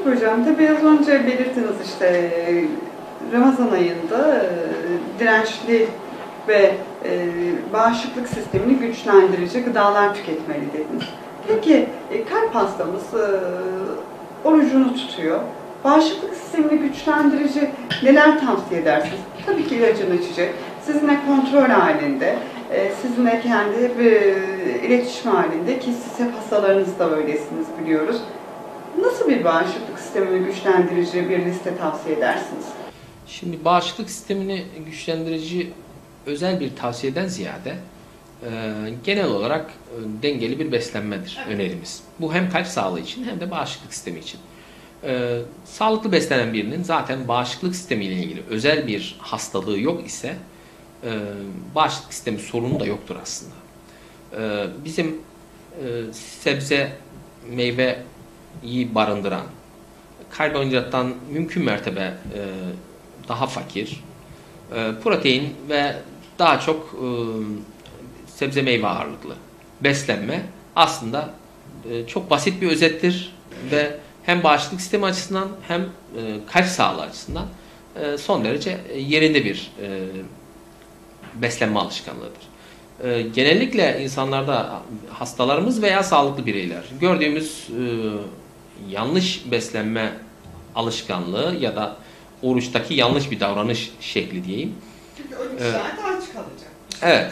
Peki hocam, tabii az önce belirttiniz işte Ramazan ayında dirençli ve bağışıklık sistemini güçlendirici gıdalar tüketmeli dediniz. Peki kalp hastamız orucunu tutuyor. Bağışıklık sistemini güçlendirici neler tavsiye edersiniz? Tabii ki ilacını içecek. Sizinle kontrol halinde, sizinle kendi iletişim halinde ki siz hep hastalarınız da öylesiniz biliyoruz. Nasıl bir bağışıklık sistemini güçlendirici bir liste tavsiye edersiniz? Şimdi bağışıklık sistemini güçlendirici özel bir tavsiyeden ziyade genel olarak dengeli bir beslenmedir önerimiz. Bu hem kalp sağlığı için hem de bağışıklık sistemi için. Sağlıklı beslenen birinin zaten bağışıklık sistemiyle ilgili özel bir hastalığı yok ise bağışıklık sistemi sorunu da yoktur aslında. Bizim sebze, meyveyi barındıran, karbonhidrattan mümkün mertebe daha fakir, protein ve daha çok sebze meyve ağırlıklı beslenme aslında çok basit bir özettir ve hem bağışıklık sistemi açısından hem kalp sağlığı açısından son derece yerinde bir beslenme alışkanlığıdır. Genellikle insanlarda hastalarımız veya sağlıklı bireyler gördüğümüz yanlış beslenme alışkanlığı ya da oruçtaki yanlış bir davranış şekli diyeyim. Çünkü 12 saat aç kalacak. Evet.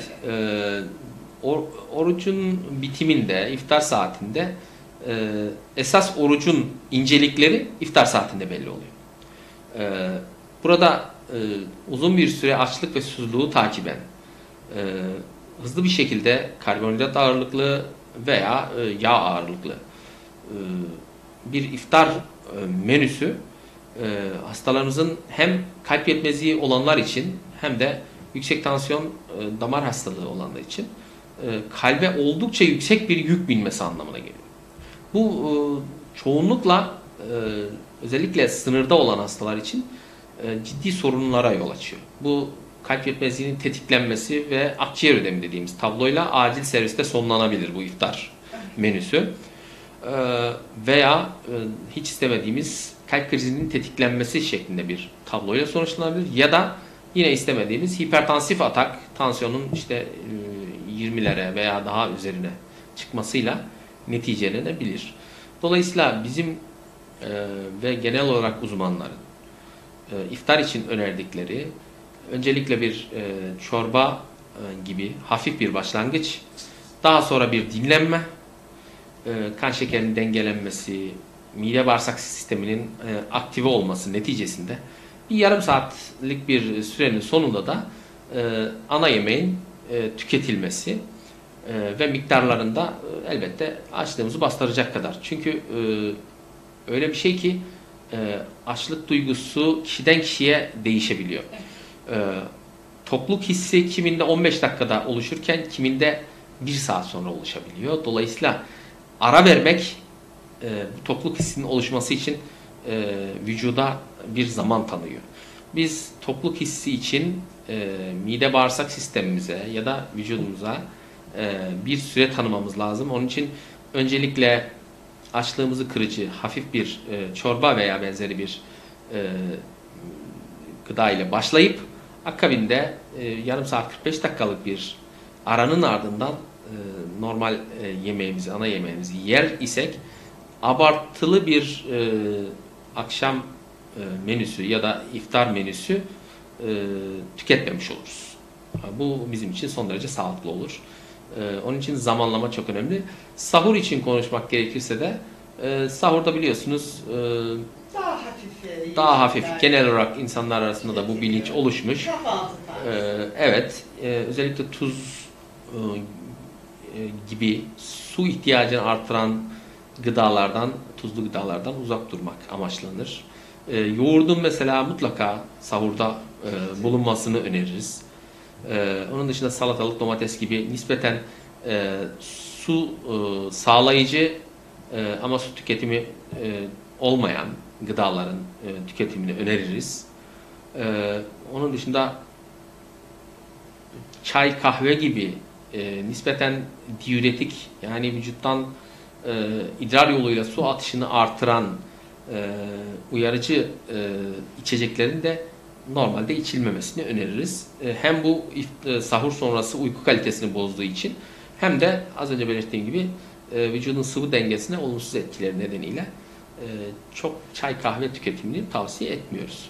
Orucun bitiminde, iftar saatinde esas orucun incelikleri iftar saatinde belli oluyor. Burada uzun bir süre açlık ve susuzluğu takiben hızlı bir şekilde karbonhidrat ağırlıklı veya yağ ağırlıklı bir iftar menüsü hastalarımızın hem kalp yetmezliği olanlar için hem de yüksek tansiyon damar hastalığı olanlar için kalbe oldukça yüksek bir yük binmesi anlamına geliyor. Bu çoğunlukla özellikle sınırda olan hastalar için ciddi sorunlara yol açıyor. Bu kalp yetmezliğinin tetiklenmesi ve akciğer ödemi dediğimiz tabloyla acil serviste sonlanabilir bu iftar menüsü. Veya hiç istemediğimiz kalp krizinin tetiklenmesi şeklinde bir tabloyla sonuçlanabilir. Ya da yine istemediğimiz hipertansif atak, tansiyonun işte 20'lere veya daha üzerine çıkmasıyla neticelenebilir. Dolayısıyla bizim ve genel olarak uzmanların iftar için önerdikleri öncelikle bir çorba gibi hafif bir başlangıç, daha sonra bir dinlenme, kan şekerinin dengelenmesi, mide bağırsak sisteminin aktive olması neticesinde bir yarım saatlik bir sürenin sonunda da ana yemeğin tüketilmesi ve miktarlarında elbette açlığımızı bastıracak kadar. Çünkü öyle bir şey ki açlık duygusu kişiden kişiye değişebiliyor. Tokluk hissi kiminde 15 dakikada oluşurken kiminde 1 saat sonra oluşabiliyor. Dolayısıyla ara vermek bu tokluk hissinin oluşması için vücuda bir zaman tanıyor. Biz tokluk hissi için mide bağırsak sistemimize ya da vücudumuza bir süre tanımamız lazım. Onun için öncelikle açlığımızı kırıcı hafif bir çorba veya benzeri bir gıda ile başlayıp akabinde yarım saat 45 dakikalık bir aranın ardından normal yemeğimizi, ana yemeğimizi yer isek abartılı bir akşam menüsü ya da iftar menüsü tüketmemiş oluruz. Bu bizim için son derece sağlıklı olur. Onun için zamanlama çok önemli. Sahur için konuşmak gerekirse de sahurda biliyorsunuz daha hafif. Genel olarak insanlar arasında da bu bilinç oluşmuş. Evet, özellikle tuz gibi su ihtiyacını artıran gıdalardan, tuzlu gıdalardan uzak durmak amaçlanır. Yoğurdun mesela mutlaka sahurda bulunmasını öneririz. Onun dışında salatalık, domates gibi nispeten su sağlayıcı ama su tüketimi olmayan gıdaların tüketimini öneririz. Onun dışında çay, kahve gibi nispeten diüretik yani vücuttan idrar yoluyla su atışını artıran uyarıcı içeceklerin de normalde içilmemesini öneririz. Hem bu sahur sonrası uyku kalitesini bozduğu için hem de az önce belirttiğim gibi vücudun sıvı dengesine olumsuz etkileri nedeniyle çok çay kahve tüketimini tavsiye etmiyoruz.